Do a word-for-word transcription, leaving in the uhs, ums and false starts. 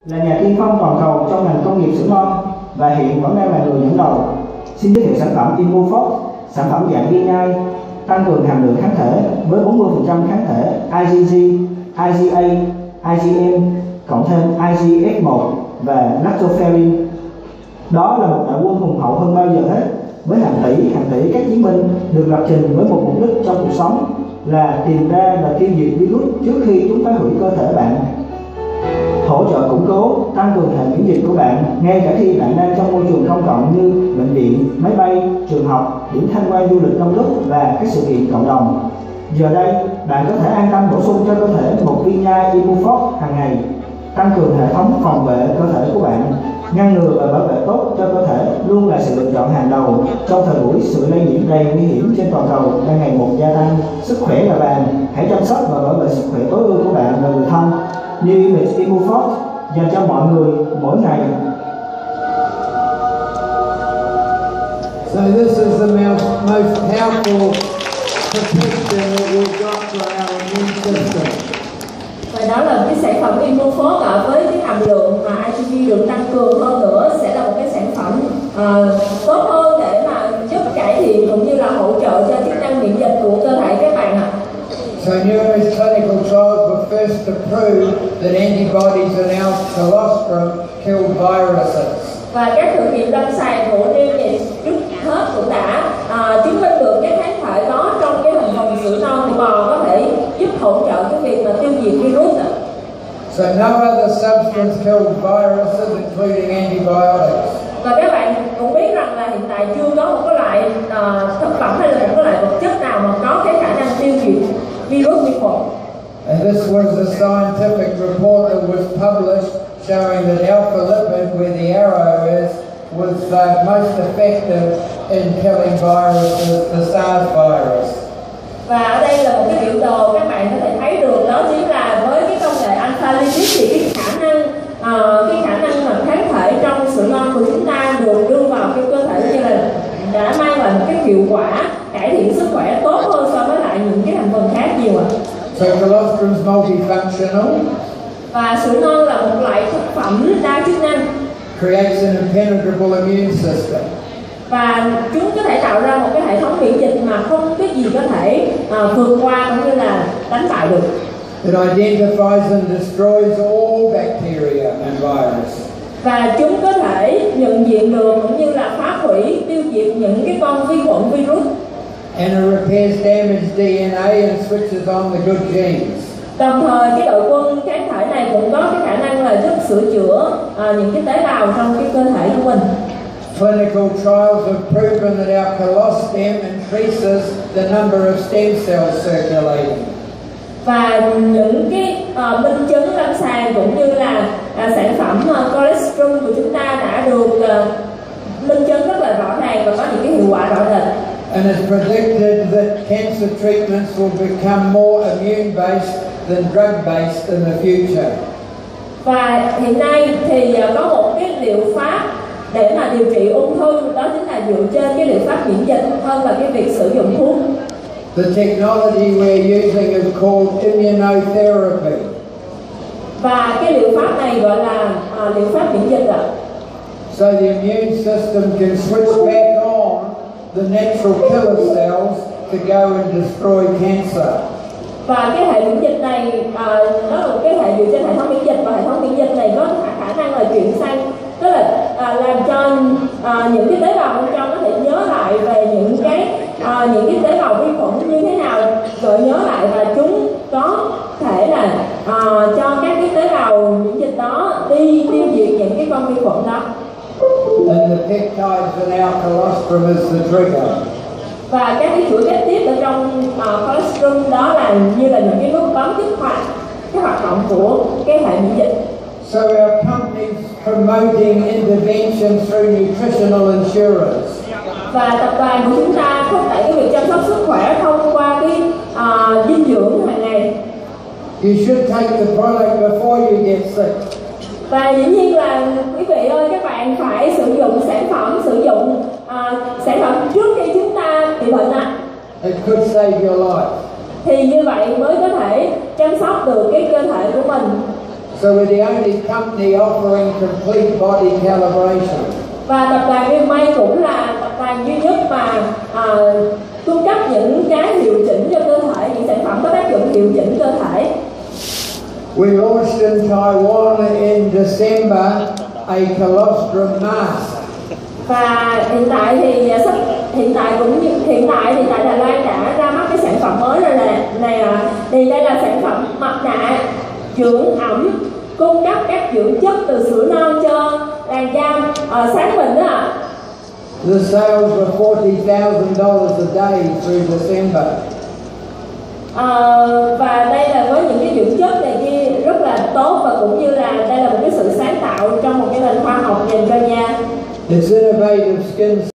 Là nhà tiên phong toàn cầu trong ngành công nghiệp sữa non và hiện vẫn đang là người dẫn đầu. Xin giới thiệu sản phẩm ImmuFox, sản phẩm dạng viên nhai tăng cường hàm lượng kháng thể với bốn mươi phần trăm kháng thể i gê giê, i giê a, i gê em cộng thêm i giê ép một và lactoferrin. Đó là một đội quân hùng hậu hơn bao giờ hết, với hàng tỷ hàng tỷ các chiến binh được lập trình với một mục đích trong cuộc sống là tìm ra và tiêu diệt virus trước khi chúng phá hủy cơ thể bạn. Hỗ trợ củng cố, tăng cường hệ miễn dịch của bạn ngay cả khi bạn đang trong môi trường công cộng như bệnh viện, máy bay, trường học, điểm tham quan du lịch đông đúc và các sự kiện cộng đồng. Giờ đây, bạn có thể an tâm bổ sung cho cơ thể một viên nhai ImmuFox hàng ngày, tăng cường hệ thống phòng vệ cơ thể của bạn, ngăn ngừa và bảo vệ tốt cho cơ thể luôn là sự lựa chọn hàng đầu trong thời buổi sự lây nhiễm đầy nguy hiểm trên toàn cầu đang ngày một gia tăng. Sức khỏe là vàng, hãy chăm sóc và bảo vệ sức khỏe tối ưu của bạn và người thân. New Image ImmuFox dành cho mọi người mỗi ngày. So this is the most, most powerful protection that we've got for our immune system. Và đó là cái sản phẩm ImmuFox ở với cái hàm lượng mà i giê giê được tăng cường hơn nữa sẽ là một cái sản phẩm uh, tốt hơn để mà giúp cải thiện cũng như là hỗ trợ cho chức năng miễn dịch của cơ thể các bạn ạ. So numerous clinical trials were first to prove that antibodies in our colostrum kill viruses. Và các thử nghiệm lâm sàng của Neonis trước hết cũng đã uh, chứng minh được các kháng thể đó trong cái thành phần sữa non của bò có thể giúp hỗ trợ cái việc mà tiêu diệt virus. So no other substance kills viruses, including antibiotics. Và các bạn cũng biết rằng là hiện tại chưa có một cái loại uh, thực phẩm hay là một cái loại vật chất nào mà có cái khả năng tiêu diệt virus vi khuẩn. And this was a scientific report that was published showing that alpha lipid, where the arrow is, was uh, most effective in killing viruses, the SARS virus. Và ở đây là một cái biểu đồ các bạn có thể thấy được, đó chính là với cái công nghệ alpha lipid thì cái khả năng uh, cái khả năng mà kháng thể trong sữa non của chúng ta được đưa vào cái cơ thể như là đã mang lại một cái hiệu quả cải thiện sức khỏe tốt hơn so với lại những cái thành phần khác nhiều ạ. So colostrum is multifunctional. Và sữa non là một loại thực phẩm đa chức năng. Creates an impenetrable immune system. Và chúng có thể tạo ra một cái hệ thống miễn dịch mà không cái gì có thể uh, vượt qua cũng như là đánh bại được. It identifies and destroys all bacteria and virus. Và chúng có thể nhận diện được cũng như là phá hủy, tiêu diệt những cái con vi khuẩn virus. And it repairs damaged D N A and switches on the good genes. Đồng thời cái đội quân kháng thể này cũng có cái khả năng là giúp sửa chữa uh, những cái tế bào trong cái cơ thể của mình. Clinical trials have proven that our colostrum increases the number of stem cells circulating. Và những cái uh, minh chứng lâm sàng cũng như là uh, sản phẩm uh, colostrum của chúng ta đã được uh, minh chứng rất là rõ ràng và có những cái hiệu quả rõ rệt. And it's predicted that cancer treatments will become more immune-based than drug-based in the future. Và hiện nay thì uh, có một cái liệu pháp để mà điều trị ung thư, đó chính là dựa trên cái liệu pháp miễn dịch hơn là cái việc sử dụng thuốc. The technology we're using is called immunotherapy. Và cái liệu pháp này gọi là uh, liệu pháp miễn dịch ạ. So the immune system can switch back on the natural killer cells to go and destroy cancer. Và cái hệ miễn dịch này, uh, đó là một cái hệ dựa trên hệ thống miễn dịch, và hệ thống miễn dịch này có khả năng là chuyển sang, tức là uh, làm cho uh, những cái tế bào bên trong có thể nhớ lại về những cái uh, những cái tế bào vi khuẩn như thế nào, rồi nhớ lại và chúng có thể là uh, cho các cái tế bào miễn dịch đó đi tiêu diệt những cái con vi khuẩn đó. And the peptides in our colostrum is the trigger. Và các cái chuỗi peptide ở trong uh, colostrum đó là như là những cái nút bấm kích hoạt cái hoạt động của cái hệ miễn dịch. So our company's promoting intervention through nutritional insurance. Và tập đoàn của chúng ta thúc đẩy cái việc chăm sóc sức khỏe thông qua cái uh, dinh dưỡng hàng ngày. You should take the product before you get sick. Và dĩ nhiên là quý vị ơi, các bạn phải sử dụng sản phẩm, sử dụng uh, sản phẩm trước khi chúng ta bị bệnh ạ. It could save your life. Thì như vậy mới có thể chăm sóc được cái cơ thể của mình. So we're the only company offering complete body calibration. Và tập đoàn Vimay cũng là tập đoàn duy nhất mà à, cung cấp những cái hiệu chỉnh cho cơ thể, những sản phẩm có tác dụng hiệu chỉnh cơ thể. We launched in Taiwan in December a colostrum mask. Và hiện tại thì sắp hiện tại cũng như hiện tại thì tại Đài Loan đã ra mắt cái sản phẩm mới rồi là này à, thì đây là sản phẩm mặt nạ dưỡng ẩm cung cấp các dưỡng chất từ sữa non cho làn da à, sáng mịn đó ạ. The sales were forty thousand dollars a day through December. À, và đây là với những cái dưỡng chất này kia rất là tốt và cũng như là đây là một cái sự sáng tạo trong một cái nền khoa học dành cho da. It's innovative skin